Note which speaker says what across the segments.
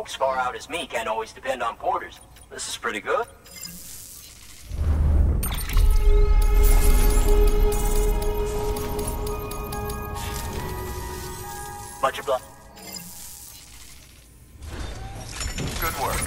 Speaker 1: folks far out as me can't always depend on porters. This is pretty good. Much obliged.
Speaker 2: Good work.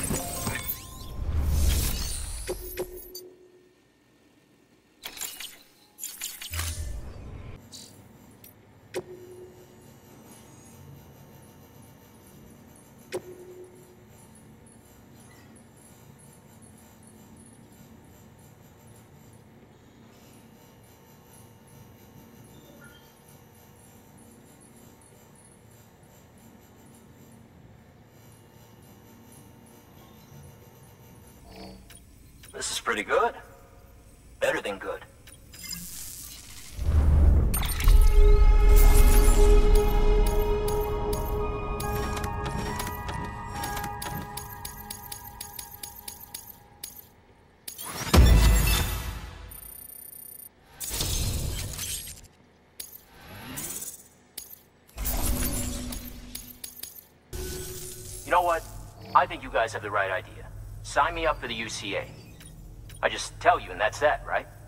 Speaker 1: This is pretty good. Better than good. You know what? I think you guys have the right idea. Sign me up for the UCA. I just tell you and that's that, right?